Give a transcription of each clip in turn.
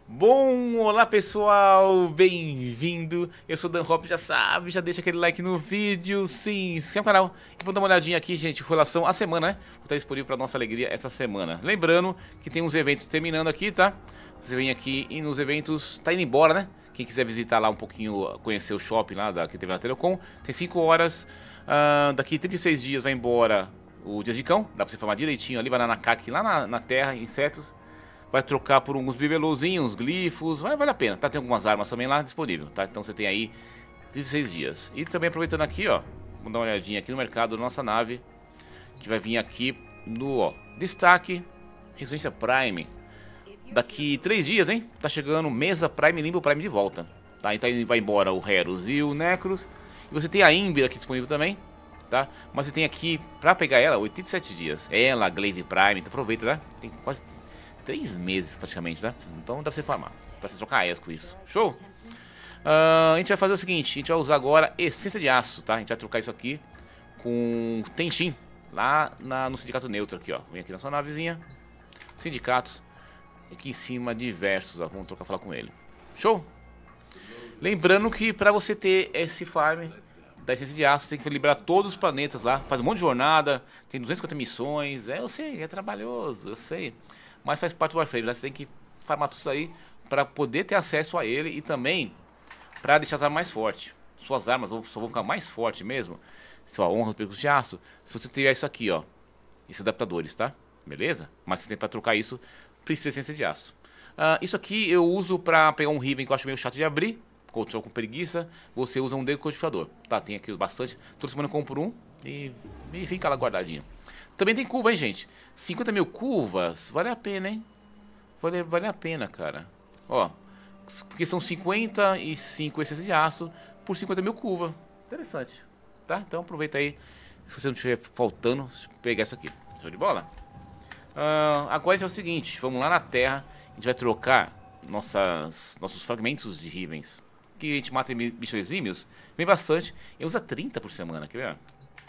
Bom, olá pessoal, bem-vindo. Eu sou o Dan Hop, já sabe, já deixa aquele like no vídeo, sim, inscreve no canal. E vou dar uma olhadinha aqui, gente, com relação à semana, né? Vou estar disponível para nossa alegria essa semana. Lembrando que tem uns eventos terminando aqui, tá? Você vem aqui e nos eventos, tá indo embora, né? Quem quiser visitar lá um pouquinho, conhecer o shopping lá que teve na Telecom, tem 5 horas. Daqui 36 dias vai embora o Dias de Cão, dá pra você formar direitinho ali, vai lá na CAC, lá na terra, insetos. Vai trocar por uns bibelozinhos, uns glifos, vale a pena, tá? Tem algumas armas também lá disponível, tá? Então você tem aí 36 dias. E também aproveitando aqui, ó, vamos dar uma olhadinha aqui no mercado da nossa nave, que vai vir aqui no, ó, destaque, Resistência Prime. Daqui 3 dias, hein? Tá chegando Mesa Prime, Limbo Prime de volta, tá? Então vai embora o Herus e o Necros. E você tem a Imber aqui disponível também, tá? Mas você tem aqui, pra pegar ela, 87 dias. Ela, a Glaive Prime, então aproveita, né? Tem quase 3 meses praticamente, tá? Então dá pra você farmar, pra você trocar ES com isso. Show? A gente vai fazer o seguinte, a gente vai usar agora Essência de Aço, tá? A gente vai trocar isso aqui com Tenshin, lá no Sindicato Neutro aqui, ó. Vem aqui na sua navezinha, Sindicatos, aqui em cima diversos, ó. Vamos trocar, falar com ele. Show? Lembrando que pra você ter esse farm da Essência de Aço, você tem que liberar todos os planetas lá, faz um monte de jornada, tem 250 missões, eu sei, é trabalhoso, eu sei. Mas faz parte do Warframe, né? Você tem que farmar tudo isso aí para poder ter acesso a ele e também para deixar as armas mais fortes. Suas armas só vão ficar mais fortes mesmo, sua honra, os percursos de aço, se você tiver isso aqui, ó, esses adaptadores, tá? Beleza? Mas você tem para trocar isso, precisa de essência de aço. Isso aqui eu uso para pegar um Riven que eu acho meio chato de abrir, control com preguiça, você usa um decodificador, tá? Tem aqui bastante, toda semana eu compro um e fica lá guardadinho. Também tem curva, hein, gente? 50 mil curvas, vale a pena, hein? Vale a pena, cara. Ó, porque são 55 essências de aço por 50 mil curvas. Interessante, tá? Então aproveita aí, se você não estiver faltando, pegar isso aqui. Show de bola? Agora a gente é o seguinte, vamos lá na Terra, a gente vai trocar nossos fragmentos de Rivens. Que a gente mata em bichos exímios, vem bastante, e usa 30 por semana, quer ver?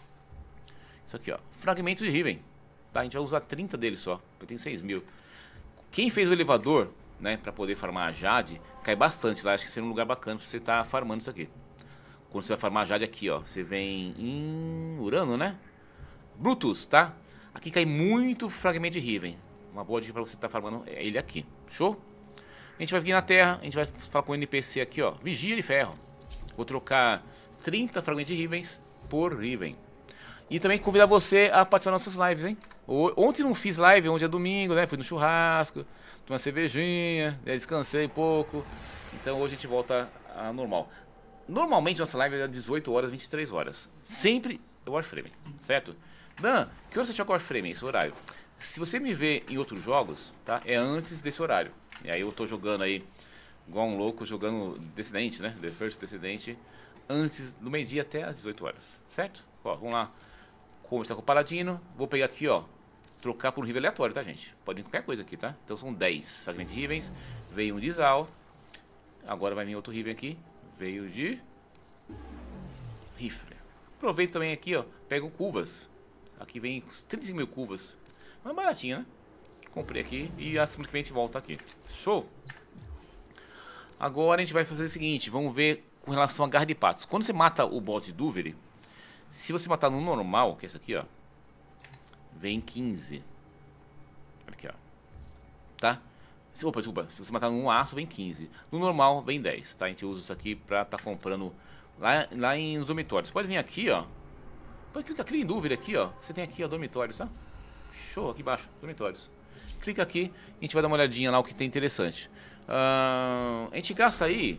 Isso aqui, ó, fragmentos de Riven, tá? A gente vai usar 30 deles só, eu tenho 6 mil. Quem fez o elevador, né, pra poder farmar a Jade, cai bastante lá, acho que seria um lugar bacana pra você estar farmando isso aqui. Quando você vai farmar a Jade aqui, ó, você vem em Urano, né? Brutus, tá? Aqui cai muito fragmento de Riven, uma boa dica pra você estar farmando ele aqui, show? A gente vai vir na Terra, a gente vai falar com o NPC aqui, ó, Vigia de Ferro. Vou trocar 30 fragmentos de Rivens por Riven. E também convidar você a participar das nossas lives, hein? Ontem não fiz live, hoje é domingo, né? Fui no churrasco, tomei uma cervejinha, descansei um pouco. Então hoje a gente volta a normal. Normalmente nossa live é 18 horas, 23 horas. Sempre é Warframe, certo? Dan, que hora você joga Warframe, esse horário? Se você me vê em outros jogos, tá? É antes desse horário. E aí eu tô jogando aí, igual um louco, jogando Descendente, né? The First Descendente, antes do meio-dia até às 18 horas, certo? Ó, vamos lá. Conversar com o Paladino, vou pegar aqui, ó, trocar por um Riven aleatório, tá, gente? Pode vir qualquer coisa aqui, tá? Então são 10 fragmentos de Rivens, veio um de Zal, agora vai vir outro Riven aqui, veio de Rifle. Aproveito também aqui, ó, pego curvas, aqui vem 35 mil curvas, mas baratinho, né? Comprei aqui e simplesmente volta aqui. Show! Agora a gente vai fazer o seguinte, vamos ver com relação a garra de patos. Quando você mata o boss de Duveri, se você matar no normal, que é esse aqui, ó, vem 15. Aqui, ó. Tá? Opa, desculpa. Se você matar no aço, vem 15. No normal, vem 10, tá? A gente usa isso aqui pra tá comprando lá em os dormitórios. Pode vir aqui, ó. Pode clicar em dúvida aqui, ó. Você tem aqui, ó, dormitórios, tá? Show, aqui embaixo, dormitórios. Clica aqui, a gente vai dar uma olhadinha lá o que tem interessante. A gente gasta aí.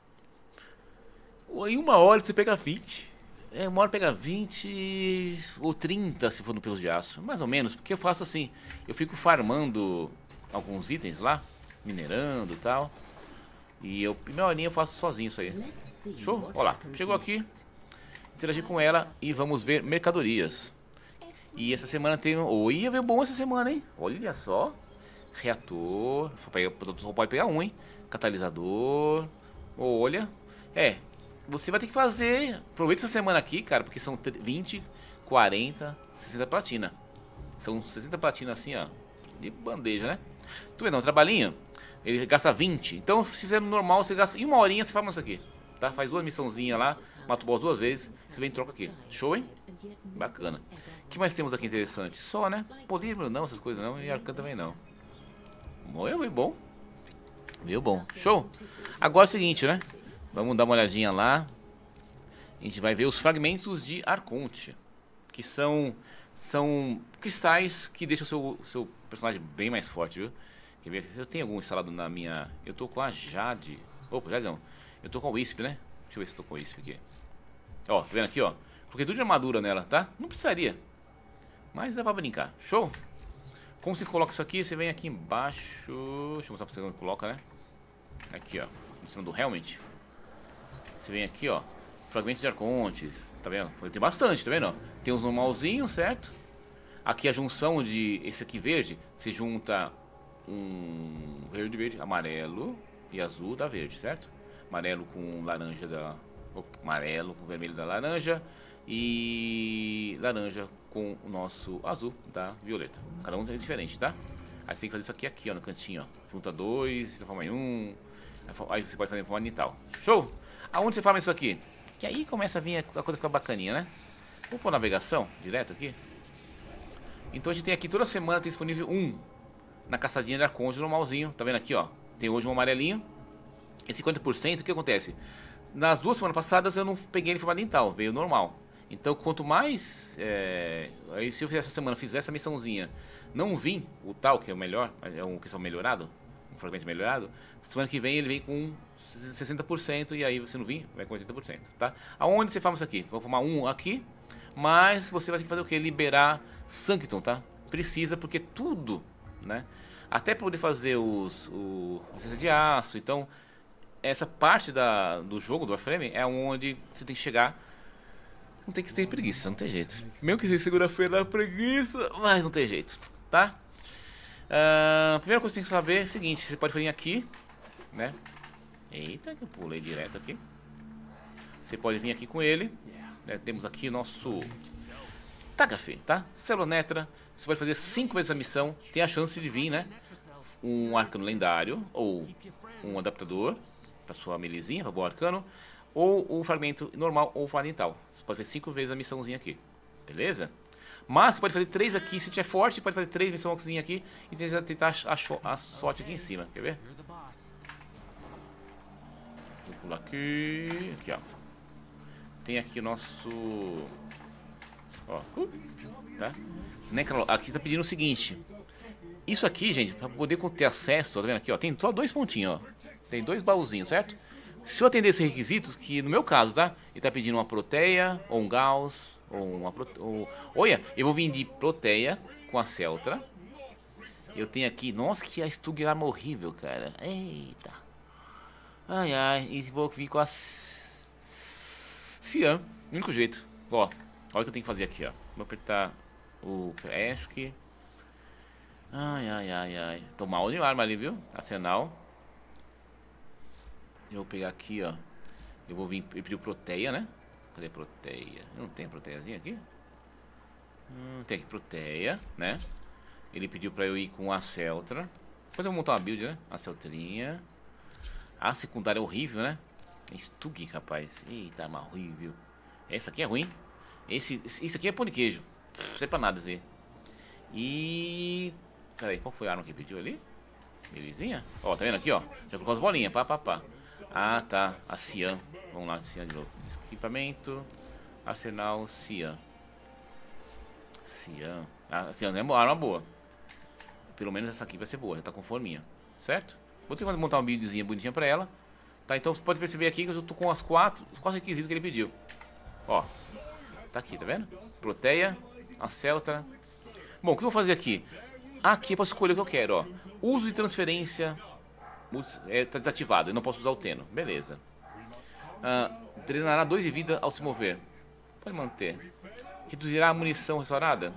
Em uma hora você pega 20. Uma hora pega 20 ou 30 se for no Perus de Aço. Mais ou menos, porque eu faço assim. Eu fico farmando alguns itens lá, minerando e tal. E minha horinha eu faço sozinho isso aí. Show? Olha lá, chegou aqui. Interagir com ela e vamos ver mercadorias. E essa semana tem... Oi, veio bom essa semana, hein? Olha só. Reator. Só pode pegar um, hein? Catalisador. Olha. Você vai ter que fazer... Aproveita essa semana aqui, cara, porque são 20, 40, 60 platina. São 60 platina assim, ó, de bandeja, né? Tu vê, não, trabalhinho. ele gasta 20. Então, se fizer normal, você gasta... Em uma horinha você faz isso aqui, tá? Faz 2 missãozinhas lá, mata o boss 2 vezes, você vem e troca aqui. Show, hein? Bacana. O que mais temos aqui interessante? Só, né? Polímero não, essas coisas não, e arcano também não. Meio bom. Meio bom. Show? Agora é o seguinte, né? Vamos dar uma olhadinha lá. A gente vai ver os fragmentos de Arconte, que são cristais que deixam o seu personagem bem mais forte, viu? Quer ver? Eu tenho algum instalado na minha... Eu tô com a Jade. Opa, Jade não. Eu tô com a Wisp, né? Deixa eu ver se eu tô com a Wisp aqui. Ó, tá vendo aqui, ó? Coloquei tudo de armadura nela, tá? Não precisaria. Mas dá pra brincar. Show? Como você coloca isso aqui? Você vem aqui embaixo. Deixa eu mostrar pra você como coloca, né? Aqui, ó. Mostrando do Helmet. Você vem aqui, ó. Fragmentos de Arcontes. Tá vendo? Tem bastante, tá vendo? Tem uns normalzinhos, certo? Aqui a junção de... Esse aqui verde. Você junta um verde, amarelo e azul da verde, certo? Amarelo com laranja da... Amarelo com vermelho da laranja. E laranja com o nosso azul da violeta. Cada um é diferente, tá? Aí você tem que fazer isso aqui, ó, no cantinho, ó. Junta 2, você forma em 1. Aí você pode fazer em forma de tal. Show? Aonde você forma isso aqui? Que aí começa a vir a coisa ficar bacaninha, né? Vou pôr navegação direto aqui. Então a gente tem aqui toda semana tem disponível na caçadinha de Arconte normalzinho. Tá vendo aqui, ó? Tem hoje um amarelinho. E 50%, o que acontece? Nas 2 semanas passadas eu não peguei ele em forma dental, veio normal. Então quanto mais... aí, se eu essa semana fizer essa missãozinha, não vir o tal, que é o melhor, é um questão melhorado, um fragmento melhorado, semana que vem ele vem com 60% e aí você não vir, vai com 80%, tá? Aonde você forma isso aqui? Vou formar um aqui, mas você vai ter que fazer o que? Liberar Sanctum, tá? Precisa, porque tudo, né? Até poder fazer o licença de aço, então... Essa parte do jogo, do Warframe, é onde você tem que chegar. Não tem que ter preguiça, não tem jeito. Mesmo que segunda-feira dá preguiça, mas não tem jeito, tá? Primeira coisa que você tem que saber é o seguinte: você pode vir aqui, né? Eita, que eu pulei direto aqui. Você pode vir aqui com ele, né? Temos aqui o nosso Tagafe, tá? Celonetra. Você pode fazer 5 vezes a missão. Tem a chance de vir, né? Um arcano lendário ou um adaptador para sua melezinha, para o arcano, ou o fragmento normal ou fundamental. Você pode fazer 5 vezes a missãozinha aqui, beleza? Mas você pode fazer 3 aqui, se tiver forte, você pode fazer 3 missãozinhas aqui e tentar a sorte aqui em cima, quer ver? Vou pular aqui, ó. Tem aqui o nosso... Ó, tá? Aqui tá pedindo o seguinte... Isso aqui, gente, para poder ter acesso, tá vendo aqui, ó, tem só 2 pontinhos, ó. Tem 2 baúzinhos, certo? Se eu atender esses requisitos, que no meu caso, tá? Ele tá pedindo uma proteia, ou um Gauss, ou uma olha, eu vou vir de proteia com a Celtra. Eu tenho aqui, nossa, que a Stug arma horrível, cara. Eita. Ai, ai, e vou vir com a Cian, único jeito. Ó, olha o que eu tenho que fazer aqui, ó. Vou apertar o ESC. Ai, ai, ai, ai. Tô mal de arma ali, viu? Arsenal. Eu vou pegar aqui, ó. Eu vou vir. Ele pediu proteia, né? Cadê a proteia? Eu não tenho proteiazinha aqui? Tem aqui proteia, né? Ele pediu pra eu ir com a Celtra. Depois eu vou montar uma build, né? A Celtrinha. A secundária é horrível, né? É Stug, rapaz. Eita, arma horrível. Essa aqui é ruim. Isso aqui é pão de queijo. Não sei pra nada dizer. E... Peraí, qual foi a arma que pediu ali? Belezinha? Ó, tá vendo aqui, ó? Já colocou as bolinhas, pá. Ah, tá. A Cian. Vamos lá, Cian de novo. Equipamento. Arsenal, Cian. A Cian é uma arma boa. Pelo menos essa aqui vai ser boa, já tá com forminha. Certo? Vou ter que montar uma buildzinha bonitinha pra ela. Tá, então você pode perceber aqui que eu tô com os 4 requisitos que ele pediu. Ó. Tá aqui, tá vendo? Proteia, a Celtra. Bom, o que eu vou fazer aqui? Aqui eu posso escolher o que eu quero, ó. Uso de transferência tá desativado, eu não posso usar o Teno. Beleza. Drenará 2 de vida ao se mover. Pode manter. Reduzirá a munição restaurada.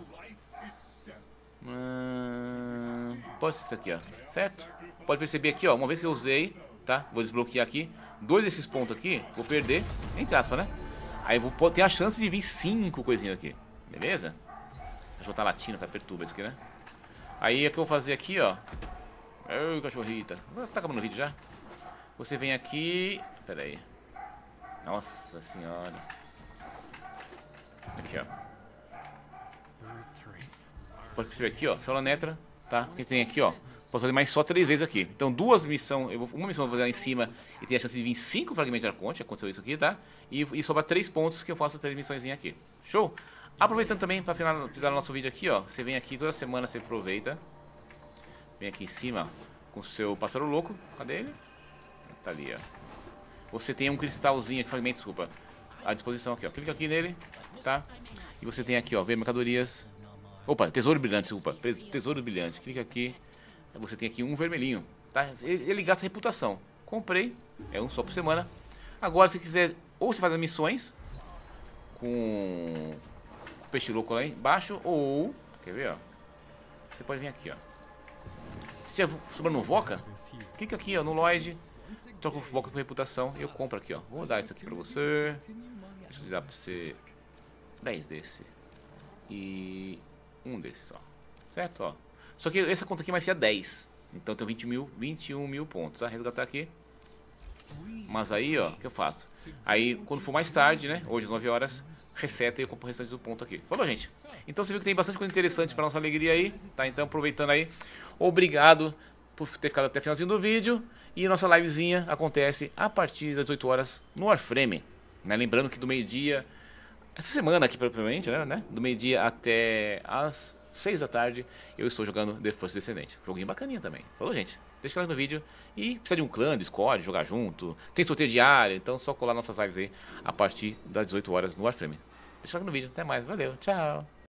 Pode ser isso aqui, ó. Certo? Pode perceber aqui, ó. Uma vez que eu usei, tá? Vou desbloquear aqui. 2 desses pontos aqui, vou perder. Entre aspas, né? Aí eu vou ter a chance de vir 5 coisinhas aqui. Beleza? Deixa eu botar latino, que perturba isso aqui, né? Aí o que eu vou fazer aqui, ó. Ô, cachorrita. Tá acabando o vídeo já? Você vem aqui... Pera aí. Nossa senhora. Aqui, ó. Pode perceber aqui, ó. Célula Netra, tá? O que tem aqui, ó. Posso fazer mais só 3 vezes aqui. Então, uma missão eu vou fazer lá em cima e tem a chance de vir 5 fragmentos de Arconte. Aconteceu isso aqui, tá? E sobra 3 pontos que eu faço 3 missões aqui. Show? Aproveitando também para finalizar o nosso vídeo aqui, ó. Você vem aqui toda semana, você aproveita. Vem aqui em cima com o seu pássaro louco. Cadê ele? Tá ali, ó. Você tem um cristalzinho aqui, fragmento, desculpa, à disposição aqui, ó. Clica aqui nele, tá? E você tem aqui, ó, ver mercadorias. Opa, tesouro brilhante, desculpa. Tesouro brilhante. Clica aqui. Você tem aqui um vermelhinho, tá? Ele gasta reputação. Comprei, é um só por semana. Agora, se quiser, ou você faz as missões com o peixe louco lá embaixo, ou, quer ver, ó? Você pode vir aqui, ó. Se sobrar no Voca, clica aqui, ó, no Lloyd. Troca o Voca com reputação e eu compro aqui, ó. Vou dar isso aqui pra você. Deixa eu dar pra você 10 desse. E um desses, ó. Certo, ó. Só que essa conta aqui vai ser a 10. Então tem 21 mil pontos, tá? Resgatar aqui. Mas aí, ó, o que eu faço? Aí, quando for mais tarde, né? Hoje às 9 horas, reseta e eu compro o restante do ponto aqui. Falou, gente? Então você viu que tem bastante coisa interessante pra nossa alegria aí, tá? Então, aproveitando aí, obrigado por ter ficado até o finalzinho do vídeo. E nossa livezinha acontece a partir das 18 horas no Warframe, né? Lembrando que do meio-dia, essa semana aqui propriamente, né? Do meio-dia até as 6 da tarde, eu estou jogando The First Descendant. Joguinho bacaninha também. Falou, gente? Deixa o like no vídeo. E precisa de um clã, Discord, jogar junto. Tem sorteio diário, então só colar nossas lives aí a partir das 18 horas no Warframe. Deixa o like no vídeo. Até mais. Valeu. Tchau.